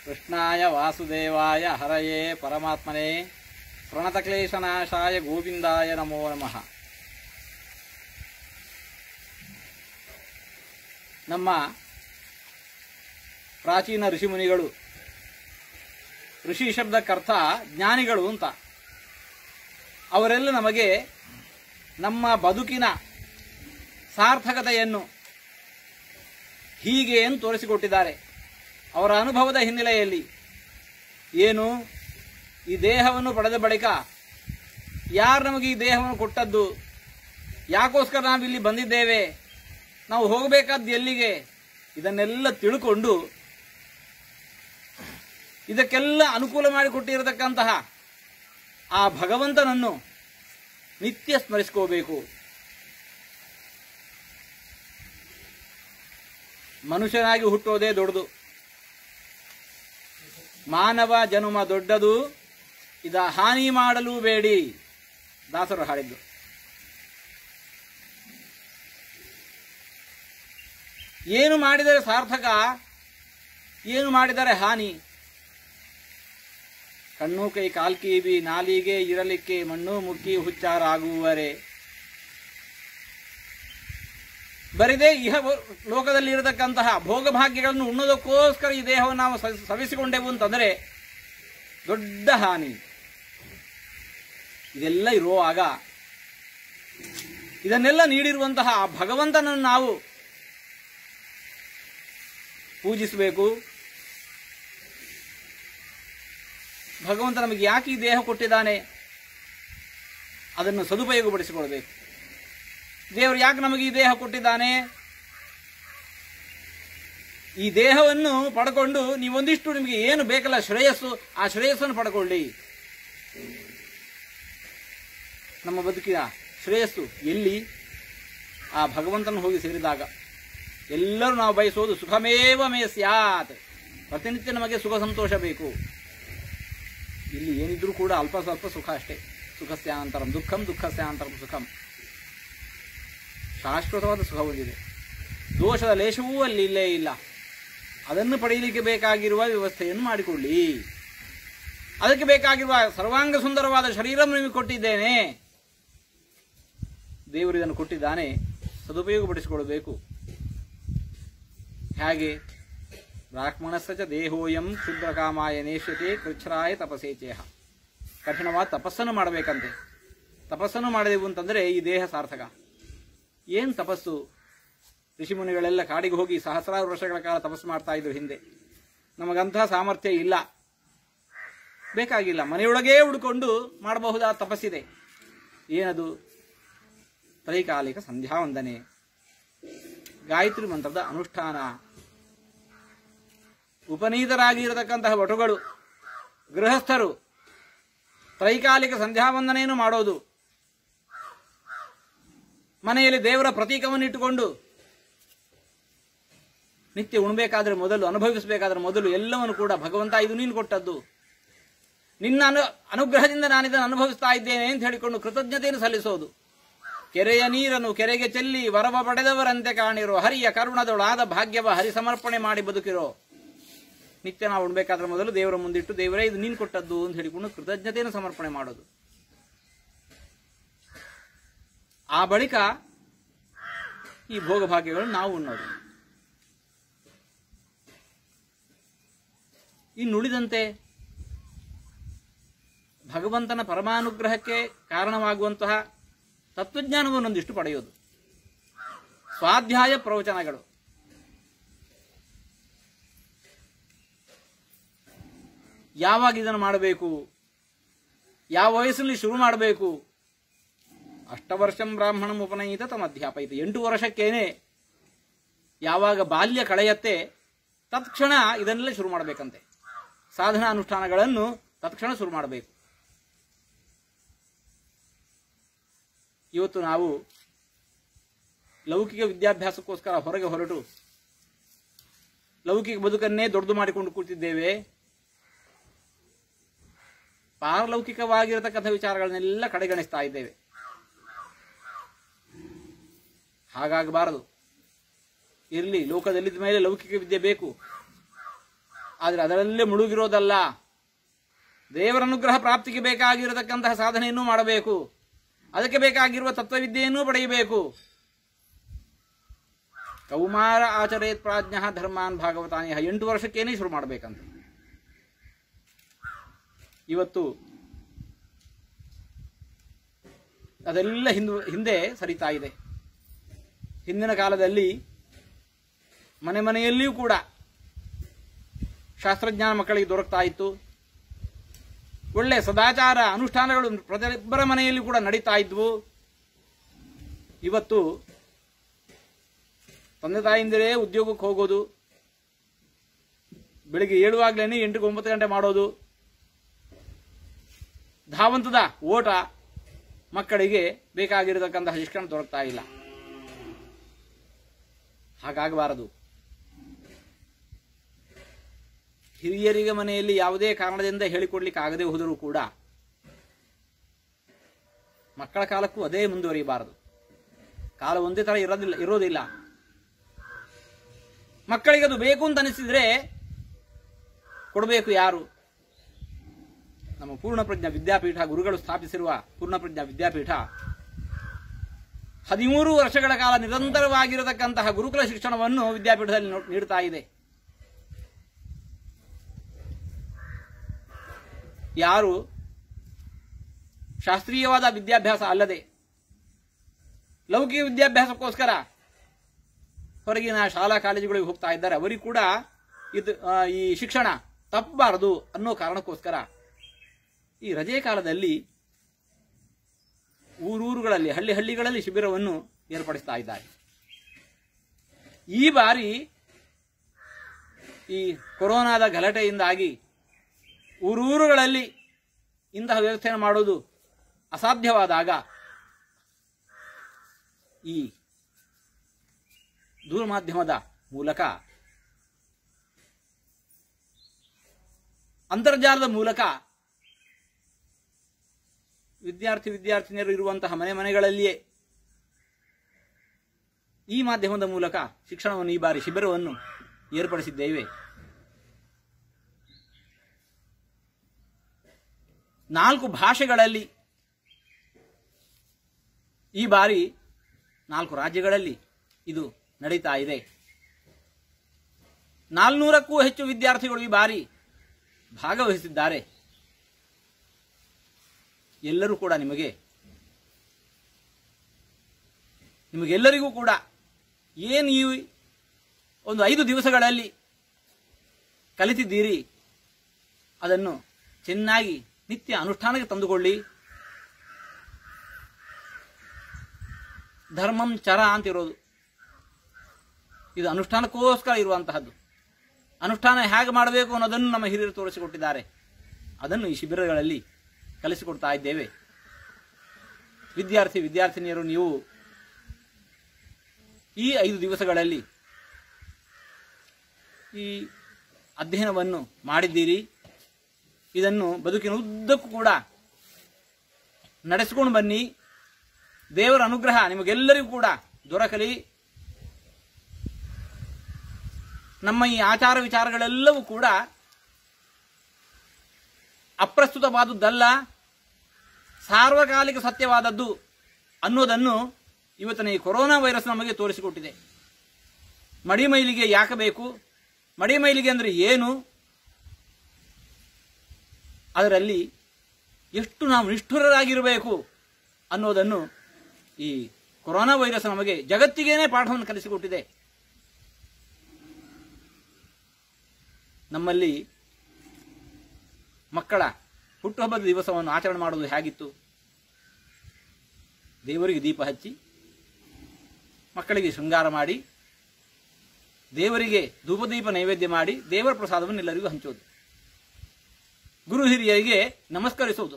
ಕೃಷ್ಣಾಯ ವಾಸುದೇವಾಯ ಹರಯೇ ಪರಮಾತ್ಮನೇ ಪ್ರಣತಕ್ಲೇಶನಾಶಾಯ ಗೋವಿಂದಾಯ ನಮೋ ನಮಃ. ನಮ್ಮ ಪ್ರಾಚೀನ ಋಷಿಮುನಿಗಳು, ಋಷಿ ಶಬ್ದಕ್ಕರ್ಥ ಜ್ಞಾನಿಗಳು ಅಂತ, ಅವರೆಲ್ಲ ನಮಗೆ ನಮ್ಮ ಬದುಕಿನ ಸಾರ್ಥಕತೆಯನ್ನು ಹೀಗೆ ಎಂದು ತೋರಿಸಿಕೊಟ್ಟಿದ್ದಾರೆ. ಅವರ ಅನುಭವದ ಹಿನ್ನೆಲೆಯಲ್ಲಿ ಏನು, ಈ ದೇಹವನ್ನು ಪಡೆದ ಬಳಿಕ ಯಾರು ನಮಗೆ ಈ ದೇಹವನ್ನು ಕೊಟ್ಟದ್ದು, ಯಾಕೋಸ್ಕರ ನಾವಿಲ್ಲಿ ಬಂದಿದ್ದೇವೆ, ನಾವು ಹೋಗಬೇಕಾದ್ದು ಎಲ್ಲಿಗೆ, ಇದನ್ನೆಲ್ಲ ತಿಳ್ಕೊಂಡು ಇದಕ್ಕೆಲ್ಲ ಅನುಕೂಲ ಮಾಡಿಕೊಟ್ಟಿರತಕ್ಕಂತಹ ಆ ಭಗವಂತನನ್ನು ನಿತ್ಯ ಸ್ಮರಿಸ್ಕೋಬೇಕು. ಮನುಷ್ಯನಾಗಿ ಹುಟ್ಟೋದೇ ದೊಡ್ಡದು, ಮಾನವ ಜನುಮ ದೊಡ್ಡದು, ಇದ ಹಾನಿ ಮಾಡಲು ಬೇಡಿ, ದಾಸರು ಹಾಡಿದ್ದು. ಏನು ಮಾಡಿದರೆ ಸಾರ್ಥಕ, ಏನು ಮಾಡಿದರೆ ಹಾನಿ. ಕಣ್ಣು ಕೈ ಕಾಲ್ಕೀವಿ ನಾಲಿಗೆ ಇರಲಿಕ್ಕೆ ಮಣ್ಣು ಮುಕ್ಕಿ ಹುಚ್ಚಾರಾಗುವರೆ. ಬರಿದೇ ಇಹ ಲೋಕದಲ್ಲಿ ಇರತಕ್ಕಂತಹ ಭೋಗಭಾಗ್ಯಗಳನ್ನು ಉಣ್ಣೋದಕ್ಕೋಸ್ಕರ ಈ ದೇಹವನ್ನು ನಾವು ಸವಿಸಿಕೊಂಡೆವು ಅಂತಂದರೆ ದೊಡ್ಡ ಹಾನಿ. ಇದೆಲ್ಲ ಇರುವಾಗ ಇದನ್ನೆಲ್ಲ ನೀಡಿರುವಂತಹ ಆ ಭಗವಂತನನ್ನು ನಾವು ಪೂಜಿಸಬೇಕು. ಭಗವಂತ ನಮಗೆ ಯಾಕೆ ಈ ದೇಹ ಕೊಟ್ಟಿದ್ದಾನೆ, ಅದನ್ನು ಸದುಪಯೋಗಪಡಿಸಿಕೊಳ್ಬೇಕು. ದೇವರು ಯಾಕೆ ನಮಗೆ ಈ ದೇಹ ಕೊಟ್ಟಿದ್ದಾನೆ, ಈ ದೇಹವನ್ನು ಪಡ್ಕೊಂಡು ನೀವೊಂದಿಷ್ಟು ನಿಮಗೆ ಏನು ಬೇಕಲ್ಲ ಶ್ರೇಯಸ್ಸು, ಆ ಶ್ರೇಯಸ್ಸನ್ನು ಪಡ್ಕೊಳ್ಳಿ. ನಮ್ಮ ಬದುಕಿನ ಶ್ರೇಯಸ್ಸು ಎಲ್ಲಿ, ಆ ಭಗವಂತನ ಹೋಗಿ ಸೇರಿದಾಗ. ಎಲ್ಲರೂ ನಾವು ಬಯಸೋದು ಸುಖಮೇವ ಮೇ ಸ್ಯಾತ್, ಪ್ರತಿನಿತ್ಯ ನಮಗೆ ಸುಖ ಸಂತೋಷ ಬೇಕು. ಇಲ್ಲಿ ಏನಿದ್ರೂ ಕೂಡ ಅಲ್ಪ ಸ್ವಲ್ಪ ಸುಖ ಅಷ್ಟೇ. ಸುಖಸ್ಯಾನಂತರಂ ದುಃಖಂ, ದುಃಖಸ್ಯಾನಂತರಂ ಸುಖಂ. ಶಾಶ್ವತವಾದ ಸುಖ ಹೊಂದಿದೆ, ದೋಷದ ಲೇಷವೂ ಅಲ್ಲಿ ಇಲ್ಲೇ ಇಲ್ಲ. ಅದನ್ನು ಪಡೆಯಲಿಕ್ಕೆ ಬೇಕಾಗಿರುವ ವ್ಯವಸ್ಥೆಯನ್ನು ಮಾಡಿಕೊಳ್ಳಿ. ಅದಕ್ಕೆ ಬೇಕಾಗಿರುವ ಸರ್ವಾಂಗ ಸುಂದರವಾದ ಶರೀರವನ್ನು ನಿಮಗೆ ಕೊಟ್ಟಿದ್ದೇನೆ. ದೇವರು ಇದನ್ನು ಕೊಟ್ಟಿದ್ದಾನೆ, ಸದುಪಯೋಗಪಡಿಸಿಕೊಳ್ಳಬೇಕು. ಹೇಗೆ, ಬ್ರಾಹ್ಮಣಸ್ಸ ಚ ದೇಹೋಯಂ ಕ್ಷುದ್ರಕಾಮಾಯ ನೇಷ್ಯತೆ ಕೃಚ್ಛ್ರಾಯ ತಪಸೇಚೇಹ. ಕಠಿಣವಾದ ತಪಸ್ಸನ್ನು ಮಾಡಬೇಕಂತೆ. ತಪಸ್ಸನ್ನು ಮಾಡಿದೆವು ಅಂತಂದರೆ ಈ ದೇಹ ಸಾರ್ಥಕ. ಏನು ತಪಸ್ಸು? ಋಷಿಮುನಿಗಳೆಲ್ಲ ಕಾಡಿಗೆ ಹೋಗಿ ಸಹಸ್ರಾರು ವರ್ಷಗಳ ಕಾಲ ತಪಸ್ಸು ಮಾಡ್ತಾ ಇದ್ರು ಹಿಂದೆ. ನಮಗಂತಹ ಸಾಮರ್ಥ್ಯ ಇಲ್ಲ, ಬೇಕಾಗಿಲ್ಲ. ಮನೆಯೊಳಗೇ ಉಡ್ಕೊಂಡು ಮಾಡಬಹುದಾದ ತಪಸ್ಸಿದೆ. ಏನದು? ತ್ರೈಕಾಲಿಕ ಸಂಧ್ಯಾ ವಂದನೆ, ಗಾಯತ್ರಿ ಮಂತ್ರದ ಅನುಷ್ಠಾನ. ಉಪನೀತರಾಗಿ ಇರತಕ್ಕಂತಹ ವಟುಗಳು, ಗೃಹಸ್ಥರು ತ್ರೈಕಾಲಿಕ ಸಂಧ್ಯಾ ವಂದನೆಯನ್ನು ಮಾಡೋದು. ಮನೆಯಲ್ಲಿ ದೇವರ ಪ್ರತೀಕವನ್ನು ಇಟ್ಟುಕೊಂಡು ನಿತ್ಯ ಉಣಬೇಕಾದ್ರೆ ಮೊದಲು, ಅನುಭವಿಸಬೇಕಾದ್ರೆ ಮೊದಲು ಎಲ್ಲವನ್ನು ಕೂಡ ಭಗವಂತ ಇದು ನೀನು ಕೊಟ್ಟದ್ದು, ನಿನ್ನ ಅನುಗ್ರಹದಿಂದ ನಾನಿದನ್ನು ಅನುಭವಿಸ್ತಾ ಇದ್ದೇನೆ ಅಂತ ಹೇಳಿಕೊಂಡು ಕೃತಜ್ಞತೆಯನ್ನು ಸಲ್ಲಿಸೋದು. ಕೆರೆಯ ನೀರನ್ನು ಕೆರೆಗೆ ಚೆಲ್ಲಿ ವರವ ಪಡೆದವರಂತೆ ಕಾಣಿರೋ, ಹರಿಯ ಕರುಣದೊಳಾದ ಭಾಗ್ಯವ ಹರಿ ಸಮರ್ಪಣೆ ಮಾಡಿ ಬದುಕಿರೋ. ನಿತ್ಯ ನಾವು ಉಣ್ಬೇಕಾದ್ರೆ ಮೊದಲು ದೇವರ ಮುಂದಿಟ್ಟು, ದೇವರೇ ಇದು ನೀನು ಕೊಟ್ಟದ್ದು ಅಂತ ಹೇಳಿಕೊಂಡು ಕೃತಜ್ಞತೆಯನ್ನು ಸಮರ್ಪಣೆ ಮಾಡೋದು. ಆ ಬಳಿಕ ಈ ಭೋಗಭಾಗ್ಯಗಳನ್ನು ನಾವು ಉಣ್ಣೋದು. ಇನ್ನುಳಿದಂತೆ ಭಗವಂತನ ಪರಮಾನುಗ್ರಹಕ್ಕೆ ಕಾರಣವಾಗುವಂತಹ ತತ್ವಜ್ಞಾನವನ್ನೊಂದಿಷ್ಟು ಪಡೆಯೋದು. ಸ್ವಾಧ್ಯಾಯ ಪ್ರವಚನಗಳು, ಯಾವಾಗ ಇದನ್ನು ಮಾಡಬೇಕು, ಯಾವ ವಯಸ್ಸಲ್ಲಿ ಶುರು ಮಾಡಬೇಕು. ಅಷ್ಟವರ್ಷಂ ಬ್ರಾಹ್ಮಣಂ ಉಪನಯಿತ ತಮಧ್ಯಾಪಯಿತ. 8 ವರ್ಷಕ್ಕೇನೆ ಯಾವಾಗ ಬಾಲ್ಯ ಕಳೆಯತ್ತೆ ತತ್ಕ್ಷಣ ಇದನ್ನೆಲ್ಲ ಶುರು ಮಾಡಬೇಕಂತೆ. ಸಾಧನಾ ಅನುಷ್ಠಾನಗಳನ್ನು ತತ್ಕ್ಷಣ ಶುರು ಮಾಡಬೇಕು. ಇವತ್ತು ನಾವು ಲೌಕಿಕ ವಿದ್ಯಾಭ್ಯಾಸಕ್ಕೋಸ್ಕರ ಹೊರಗೆ ಹೊರಟು ಲೌಕಿಕ ಬದುಕನ್ನೇ ದೊಡ್ಡದು ಮಾಡಿಕೊಂಡು ಕೂತಿದ್ದೇವೆ. ಪಾರಲೌಕಿಕವಾಗಿರತಕ್ಕಂಥ ವಿಚಾರಗಳನ್ನೆಲ್ಲ ಕಡೆಗಣಿಸ್ತಾ ಇದ್ದೇವೆ. ಹಾಗಾಗಬಾರದು. ಇರಲಿ, ಲೋಕದಲ್ಲಿದ್ದ ಮೇಲೆ ಲೌಕಿಕ ವಿದ್ಯೆ ಬೇಕು. ಆದರೆ ಅದರಲ್ಲೇ ಮುಳುಗಿರೋದಲ್ಲ. ದೇವರ ಅನುಗ್ರಹ ಪ್ರಾಪ್ತಿಗೆ ಬೇಕಾಗಿರತಕ್ಕಂತಹ ಸಾಧನೆಯನ್ನು ಮಾಡಬೇಕು. ಅದಕ್ಕೆ ಬೇಕಾಗಿರುವ ತತ್ವವಿದ್ಯೆಯನ್ನು ಪಡೆಯಬೇಕು. ಕೌಮಾರ ಆಚರೇತ್ ಪ್ರಾಜ್ಞ ಧರ್ಮಾನ್ ಭಾಗವತಾನಿ 8 ವರ್ಷಕ್ಕೇನೆ ಶುರು ಮಾಡಬೇಕಂತ. ಇವತ್ತು ಅದೆಲ್ಲ ಹಿಂದೆ ಸರಿತಾ ಇದೆ. ಹಿಂದಿನ ಕಾಲದಲ್ಲಿ ಮನೆ ಮನೆಯಲ್ಲಿಯೂ ಕೂಡ ಶಾಸ್ತ್ರಜ್ಞಾನ ಮಕ್ಕಳಿಗೆ ದೊರಕ್ತಾ ಇತ್ತು. ಒಳ್ಳೆ ಸದಾಚಾರ ಅನುಷ್ಠಾನಗಳು ಪ್ರತಿಯೊಬ್ಬರ ಮನೆಯಲ್ಲಿ ಕೂಡ ನಡೀತಾ ಇದ್ವು. ಇವತ್ತು ತಂದೆ ತಾಯಿಂದರೇ ಉದ್ಯೋಗಕ್ಕೆ ಹೋಗೋದು, ಬೆಳಿಗ್ಗೆ ಏಳುವಾಗ್ಲೇನೆ 8-9 ಗಂಟೆ ಮಾಡೋದು, ಧಾವಂತದ ಓಟ, ಮಕ್ಕಳಿಗೆ ಬೇಕಾಗಿರತಕ್ಕಂತಹ ಶಿಕ್ಷಣ ದೊರಕ್ತಾ ಇಲ್ಲ. ಹಾಗಾಗಬಾರದು. ಹಿರಿಯರಿಗೆ ಮನೆಯಲ್ಲಿ ಯಾವುದೇ ಕಾರಣದಿಂದ ಹೇಳಿಕೊಡ್ಲಿಕ್ಕೆ ಆಗದೆ ಹೋದರೂ ಕೂಡ ಮಕ್ಕಳ ಕಾಲಕ್ಕೂ ಅದೇ ಮುಂದುವರಿಯಬಾರದು. ಕಾಲ ಒಂದೇ ತರ ಇರೋದಿಲ್ಲ. ಮಕ್ಕಳಿಗೆ ಅದು ಬೇಕು ಅಂತ ಅನಿಸಿದ್ರೆ ಕೊಡಬೇಕು ಯಾರು? ನಮ್ಮ ಪೂರ್ಣಪ್ರಜ್ಞಾ ವಿದ್ಯಾಪೀಠ, ಗುರುಗಳು ಸ್ಥಾಪಿಸಿರುವ ಪೂರ್ಣಪ್ರಜ್ಞಾ ವಿದ್ಯಾಪೀಠ 13 ವರ್ಷಗಳ ಕಾಲ ನಿರಂತರವಾಗಿರತಕ್ಕಂತಹ ಗುರುಕುಲ ಶಿಕ್ಷಣವನ್ನು ವಿದ್ಯಾಪೀಠದಲ್ಲಿ ನೀಡುತ್ತಾ ಇದೆ. ಯಾರು ಶಾಸ್ತ್ರೀಯವಾದ ವಿದ್ಯಾಭ್ಯಾಸ ಅಲ್ಲದೆ ಲೌಕಿಕ ವಿದ್ಯಾಭ್ಯಾಸಕ್ಕೋಸ್ಕರ ಹೊರಗಿನ ಶಾಲಾ ಕಾಲೇಜುಗಳಿಗೆ ಹೋಗ್ತಾ ಇದ್ದಾರೆ, ಅವರಿಗೆ ಕೂಡ ಈ ಶಿಕ್ಷಣ ತಪ್ಪಬಾರದು ಅನ್ನೋ ಕಾರಣಕ್ಕೋಸ್ಕರ ಈ ರಜೆ ಕಾಲದಲ್ಲಿ ಊರೂರುಗಳಲ್ಲಿ, ಹಳ್ಳಿಗಳಲ್ಲಿ ಶಿಬಿರವನ್ನು ಏರ್ಪಡಿಸ್ತಾ ಇದ್ದಾರೆ. ಈ ಬಾರಿ ಈ ಕೊರೋನಾದ ಗಲಾಟೆಯಿಂದಾಗಿ ಊರೂರುಗಳಲ್ಲಿ ಇಂತಹ ವ್ಯವಸ್ಥೆಯನ್ನು ಮಾಡೋದು ಅಸಾಧ್ಯವಾದಾಗ ಈ ದೂರಮಾಧ್ಯಮದ ಮೂಲಕ, ಅಂತರ್ಜಾಲದ ಮೂಲಕ ವಿದ್ಯಾರ್ಥಿನಿಯರು ಇರುವಂತಹ ಮನೆಗಳಲ್ಲಿಯೇ ಈ ಮಾಧ್ಯಮದ ಮೂಲಕ ಶಿಕ್ಷಣವನ್ನು, ಈ ಬಾರಿ ಶಿಬಿರವನ್ನು ಏರ್ಪಡಿಸಿದ್ದೇವೆ. 4 ಭಾಷೆಗಳಲ್ಲಿ ಈ ಬಾರಿ 4 ರಾಜ್ಯಗಳಲ್ಲಿ ಇದು ನಡೀತಾ ಇದೆ. 400ಕ್ಕೂ ಹೆಚ್ಚು ವಿದ್ಯಾರ್ಥಿಗಳು ಈ ಬಾರಿ ಭಾಗವಹಿಸಿದ್ದಾರೆ. ಎಲ್ಲರೂ ಕೂಡ ನಿಮಗೆಲ್ಲರಿಗೂ ಕೂಡ ಏನು ಈ ಒಂದು 5 ದಿವಸಗಳಲ್ಲಿ ಕಲಿತಿದ್ದೀರಿ ಅದನ್ನು ಚೆನ್ನಾಗಿ ನಿತ್ಯ ಅನುಷ್ಠಾನಕ್ಕೆ ತಂದುಕೊಳ್ಳಿ. ಧರ್ಮಂ ಚರ ಅಂತಿರೋದು ಇದು ಅನುಷ್ಠಾನಕ್ಕೋಸ್ಕರ ಇರುವಂತಹದ್ದು. ಅನುಷ್ಠಾನ ಹೇಗೆ ಮಾಡಬೇಕು ಅನ್ನೋದನ್ನು ನಮ್ಮ ಹಿರಿಯರು ತೋರಿಸಿಕೊಟ್ಟಿದ್ದಾರೆ. ಅದನ್ನು ಈ ಶಿಬಿರಗಳಲ್ಲಿ ಕಲಿಸಿಕೊಡ್ತಾ ಇದ್ದೇವೆ. ವಿದ್ಯಾರ್ಥಿನಿಯರು ನೀವು ಈ 5 ದಿವಸಗಳಲ್ಲಿ ಈ ಅಧ್ಯಯನವನ್ನು ಮಾಡಿದ್ದೀರಿ. ಇದನ್ನು ಬದುಕಿನ ಉದ್ದಕ್ಕೂ ಕೂಡ ನಡೆಸಿಕೊಂಡು ಬನ್ನಿ. ದೇವರ ಅನುಗ್ರಹ ನಿಮಗೆಲ್ಲರಿಗೂ ಕೂಡ ದೊರಕಲಿ. ನಮ್ಮ ಈ ಆಚಾರ ವಿಚಾರಗಳೆಲ್ಲವೂ ಕೂಡ ಅಪ್ರಸ್ತುತವಾದುದಲ್ಲ, ಸಾರ್ವಕಾಲಿಕ ಸತ್ಯವಾದದ್ದು ಅನ್ನೋದನ್ನು ಇವತ್ತಿನ ಈ ಕೊರೋನಾ ವೈರಸ್ ನಮಗೆ ತೋರಿಸಿಕೊಟ್ಟಿದೆ. ಮಡಿಮೈಲಿಗೆ ಯಾಕೆ ಬೇಕು, ಮಡಿಮೈಲಿಗೆ ಅಂದರೆ ಏನು, ಅದರಲ್ಲಿ ಎಷ್ಟು ನಾವು ನಿಷ್ಠುರರಾಗಿರಬೇಕು ಅನ್ನೋದನ್ನು ಈ ಕೊರೋನಾ ವೈರಸ್ ನಮಗೆ ಜಗತ್ತಿಗೇನೆ ಪಾಠವನ್ನು ಕಲಿಸಿಕೊಟ್ಟಿದೆ. ನಮ್ಮಲ್ಲಿ ಮಕ್ಕಳ ಹುಟ್ಟುಹಬ್ಬದ ದಿವಸವನ್ನು ಆಚರಣೆ ಮಾಡುವುದು ಹೇಗಿತ್ತು? ದೇವರಿಗೆ ದೀಪ ಹಚ್ಚಿ, ಮಕ್ಕಳಿಗೆ ಶೃಂಗಾರ ಮಾಡಿ, ದೇವರಿಗೆ ಧೂಪದೀಪ ನೈವೇದ್ಯ ಮಾಡಿ, ದೇವರ ಪ್ರಸಾದವನ್ನು ಎಲ್ಲರಿಗೂ ಹಂಚೋದು, ಗುರು ಹಿರಿಯರಿಗೆ ನಮಸ್ಕರಿಸೋದು.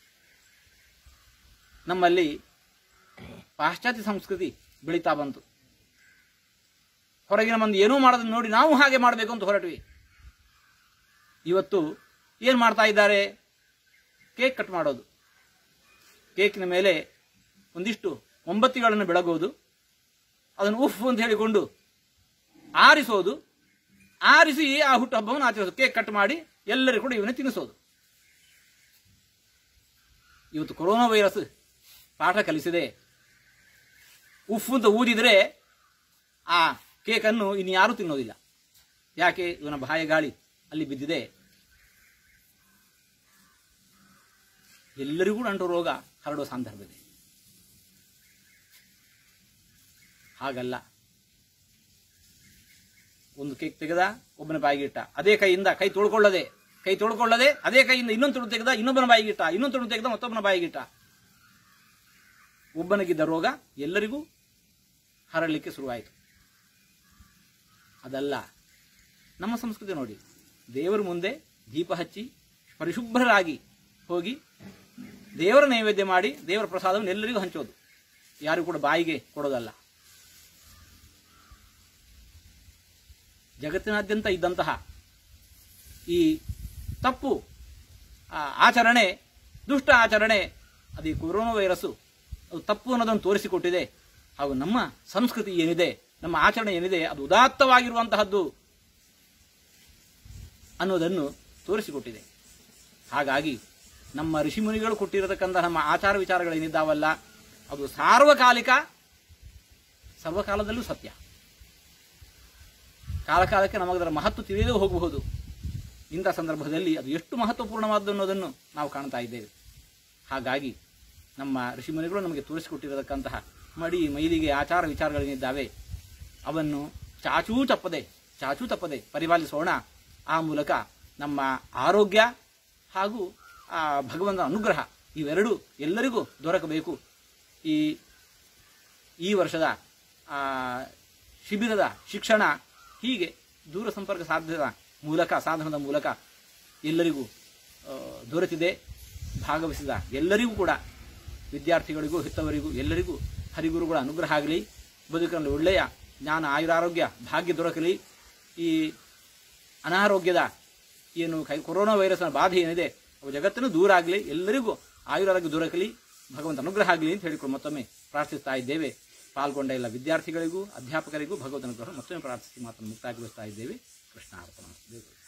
ನಮ್ಮಲ್ಲಿ ಪಾಶ್ಚಾತ್ಯ ಸಂಸ್ಕೃತಿ ಬೆಳೀತಾ ಬಂತು. ಹೊರಗಿನ ಮಂದಿ ಏನೂ ಮಾಡೋದನ್ನು ನೋಡಿ ನಾವು ಹಾಗೆ ಮಾಡಬೇಕು ಅಂತ ಹೊರಟ್ವಿ. ಇವತ್ತು ಏನು ಮಾಡ್ತಾ ಇದ್ದಾರೆ? ಕೇಕ್ ಕಟ್ ಮಾಡೋದು, ಕೇಕಿನ ಮೇಲೆ ಒಂದಿಷ್ಟು ಮೊಂಬತ್ತಿಗಳನ್ನು ಬೆಳಗೋದು, ಅದನ್ನು ಉಫ್ ಅಂತ ಹೇಳಿಕೊಂಡು ಆರಿಸೋದು, ಆರಿಸಿ ಆ ಹುಟ್ಟುಹಬ್ಬವನ್ನು ಆಚರಿಸೋದು, ಕೇಕ್ ಕಟ್ ಮಾಡಿ ಎಲ್ಲರಿಗೂ ಕೂಡ ಇವನ್ನೇ ತಿನ್ನಿಸೋದು. ಇವತ್ತು ಕೊರೋನಾ ವೈರಸ್ ಪಾಠ ಕಲಿಸಿದೆ. ಉಫ್ ಅಂತ ಊದಿದ್ರೆ ಆ ಕೇಕನ್ನು ಇನ್ಯಾರೂ ತಿನ್ನೋದಿಲ್ಲ. ಯಾಕೆ? ಇವನ ಬಾಯ ಗಾಳಿ ಅಲ್ಲಿ ಬಿದ್ದಿದೆ. ಎಲ್ಲರಿಗೂ ಅಂಟು ರೋಗ ಹರಡುವ ಸಂದರ್ಭ ಇದೆ. ಹಾಗಲ್ಲ, ಒಂದು ಕೇಕ್ ತೆಗೆದ, ಒಬ್ಬನ ಬಾಯಿಗೆ ಇಟ್ಟ, ಅದೇ ಕೈಯಿಂದ ಕೈ ತೊಳ್ಕೊಳ್ಳದೆ ಅದೇ ಕೈಯಿಂದ ಇನ್ನೊಂದು ತುಣು ತೆಗೆದ, ಇನ್ನೊಬ್ಬನ ಬಾಯಿಗೆ ಇಟ್ಟ, ಇನ್ನೊಂದು ತುಣು ತೆಗೆದ, ಮತ್ತೊಬ್ಬನ ಬಾಯಿಗೆ ಇಟ್ಟ. ಒಬ್ಬನಿಗಿದ್ದ ರೋಗ ಎಲ್ಲರಿಗೂ ಹರಡಲಿಕ್ಕೆ ಶುರುವಾಯಿತು. ಅದಲ್ಲ ನಮ್ಮ ಸಂಸ್ಕೃತಿ. ನೋಡಿ, ದೇವರ ಮುಂದೆ ದೀಪ ಹಚ್ಚಿ ಪರಿಶುಭ್ರರಾಗಿ ಹೋಗಿ ದೇವರ ನೈವೇದ್ಯ ಮಾಡಿ ದೇವರ ಪ್ರಸಾದವನ್ನು ಎಲ್ಲರಿಗೂ ಹಂಚೋದು, ಯಾರು ಕೂಡ ಬಾಯಿಗೆ ಕೊಡೋದಲ್ಲ. ಜಗತ್ತಿನಾದ್ಯಂತ ಇದ್ದಂತಹ ಈ ತಪ್ಪು ಆಚರಣೆ, ದುಷ್ಟ ಆಚರಣೆ, ಅದು ಕೊರೋನಾ ವೈರಸ್ಸು ಅದು ತಪ್ಪು ಅನ್ನೋದನ್ನು ತೋರಿಸಿಕೊಟ್ಟಿದೆ. ಹಾಗೂ ನಮ್ಮ ಸಂಸ್ಕೃತಿ ಏನಿದೆ, ನಮ್ಮ ಆಚರಣೆ ಏನಿದೆ, ಅದು ಉದಾತ್ತವಾಗಿರುವಂತಹದ್ದು ಅನ್ನೋದನ್ನು ತೋರಿಸಿಕೊಟ್ಟಿದೆ. ಹಾಗಾಗಿ ನಮ್ಮ ಋಷಿಮುನಿಗಳು ಕೊಟ್ಟಿರತಕ್ಕಂಥ ನಮ್ಮ ಆಚಾರ ವಿಚಾರಗಳೇನಿದ್ದಾವಲ್ಲ, ಅದು ಸಾರ್ವಕಾಲಿಕ, ಸರ್ವಕಾಲದಲ್ಲೂ ಸತ್ಯ. ಕಾಲಕಾಲಕ್ಕೆ ನಮಗದರ ಮಹತ್ವ ತಿಳಿದೇ ಹೋಗಬಹುದು. ಇಂಥ ಸಂದರ್ಭದಲ್ಲಿ ಅದು ಎಷ್ಟು ಮಹತ್ವಪೂರ್ಣವಾದ್ದು ಅನ್ನೋದನ್ನು ನಾವು ಕಾಣ್ತಾ ಇದ್ದೇವೆ. ಹಾಗಾಗಿ ನಮ್ಮ ಋಷಿಮುನಿಗಳು ನಮಗೆ ತೋರಿಸಿಕೊಟ್ಟಿರತಕ್ಕಂತಹ ಮಡಿ ಮೈಲಿಗೆ ಆಚಾರ ವಿಚಾರಗಳೇನಿದ್ದಾವೆ ಅವನ್ನು ಚಾಚೂ ತಪ್ಪದೆ ಪರಿಪಾಲಿಸೋಣ. ಆ ಮೂಲಕ ನಮ್ಮ ಆರೋಗ್ಯ ಹಾಗೂ ಆ ಭಗವಂತನ ಅನುಗ್ರಹ ಇವೆರಡೂ ಎಲ್ಲರಿಗೂ ದೊರಕಬೇಕು. ಈ ವರ್ಷದ ಶಿಬಿರದ ಶಿಕ್ಷಣ ಹೀಗೆ ದೂರ ಸಂಪರ್ಕ ಸಾಧನದ ಮೂಲಕ ಎಲ್ಲರಿಗೂ ದೊರೆತಿದೆ. ಭಾಗವಹಿಸಿದ ಎಲ್ಲರಿಗೂ ಕೂಡ, ವಿದ್ಯಾರ್ಥಿಗಳಿಗೂ ಹೆತ್ತವರಿಗೂ ಎಲ್ಲರಿಗೂ ಹರಿಗುರುಗಳ ಅನುಗ್ರಹ ಆಗಲಿ. ಬದುಕಿನಲ್ಲಿ ಒಳ್ಳೆಯ ಜ್ಞಾನ, ಆಯುರಾರೋಗ್ಯ, ಭಾಗ್ಯ ದೊರಕಲಿ. ಈ ಅನಾರೋಗ್ಯದ ಏನು ಕೊರೋನಾ ವೈರಸ್ನ ಬಾಧೆ ಏನಿದೆ ಅವು ಜಗತ್ತನ್ನು ದೂರ ಆಗಲಿ, ಎಲ್ಲರಿಗೂ ಆಯುರಾರೋಗ್ಯ ದೊರಕಲಿ, ಭಗವಂತ ಅನುಗ್ರಹ ಆಗಲಿ ಅಂತ ಹೇಳಿಕೊಂಡು ಮತ್ತೊಮ್ಮೆ ಪ್ರಾರ್ಥಿಸ್ತಾ ಇದ್ದೇವೆ. ಪಾಲ್ಗೊಂಡ ಎಲ್ಲ ವಿದ್ಯಾರ್ಥಿಗಳಿಗೂ ಅಧ್ಯಾಪಕರಿಗೂ ಭಗವಂತನ ಅನುಗ್ರಹ ಮತ್ತೊಮ್ಮೆ ಪ್ರಾರ್ಥಿಸಿ ಮಾತನ್ನು ಮುಕ್ತಾಯಗೊಳಿಸ್ತಾ ಇದ್ದೇವೆ. ಕೃಷ್ಣ ಅರ್ಪಣ.